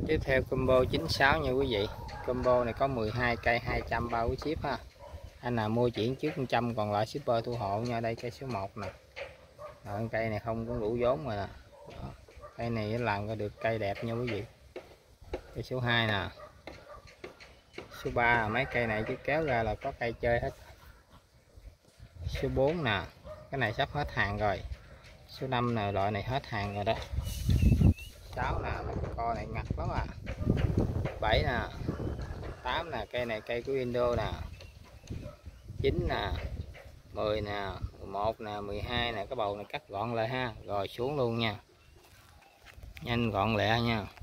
Tiếp theo combo 96 nha quý vị. Combo này có 12 cây 200 bao ship ha. Anh nào mua chuyển trước 100, còn lại shipper thu hộ nha. Đây cây số 1 nè. Rồi, cây này không có đủ vốn mà nè. Đó. Cây này làm ra được cây đẹp nha quý vị. Cây số 2 nè. Số 3 mấy cây này chứ kéo ra là có cây chơi hết. Số 4 nè, cái này sắp hết hàng rồi. Số 5 nè, loại này hết hàng rồi đó. 6 nè, con này ngặt lắm à. 7 nè, 8 nè, cây này cây của Indo nè. 9 nè, 10 nè, 11 nè, 12 nè, cái bầu này cắt gọn lại ha, rồi xuống luôn nha. Nhanh gọn lẹ nha.